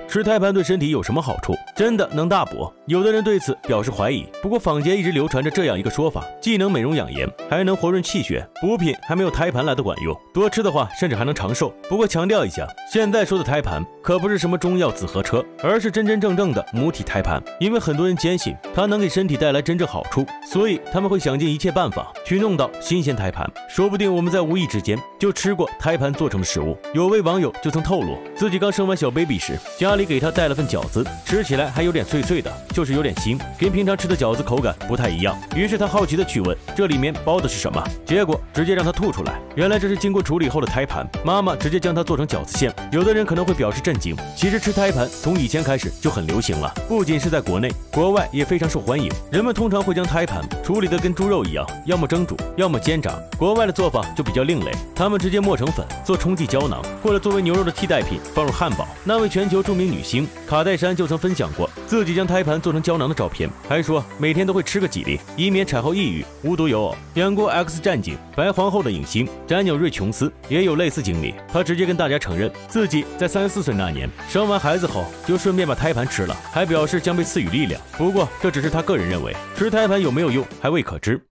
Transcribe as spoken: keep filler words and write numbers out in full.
吃胎盘对身体有什么好处？真的能大补？有的人对此表示怀疑。不过坊间一直流传着这样一个说法，既能美容养颜，还能活润气血，补品还没有胎盘来的管用。多吃的话，甚至还能长寿。不过强调一下，现在说的胎盘可不是什么中药紫河车，而是真真正正的母体胎盘。因为很多人坚信它能给身体带来真正好处，所以他们会想尽一切办法去弄到新鲜胎盘。说不定我们在无意之间就吃过胎盘做成的食物。有位网友就曾透露，自己刚生完小 baby 时，家里给他带了份饺子，吃起来还有点脆脆的，就是有点腥，跟平常吃的饺子口感不太一样。于是他好奇的去问这里面包的是什么，结果直接让他吐出来。原来这是经过处理后的胎盘，妈妈直接将它做成饺子馅。有的人可能会表示震惊，其实吃胎盘从以前开始就很流行了，不仅是在国内，国外也非常受欢迎。人们通常会将胎盘处理的跟猪肉一样，要么蒸煮，要么煎炸。国外的做法就比较另类，他们直接磨成粉，做冲剂胶囊，或者作为牛肉的替代品放入汉堡。那位全球著名女星卡戴珊就曾分享过自己将胎盘做成胶囊的照片，还说每天都会吃个几粒，以免产后抑郁、无独有偶。演过 X 战警、白皇后的影星詹纽瑞琼斯也有类似经历，他直接跟大家承认自己在三十四岁那年生完孩子后就顺便把胎盘吃了，还表示将被赐予力量。不过这只是他个人认为，吃胎盘有没有用还未可知。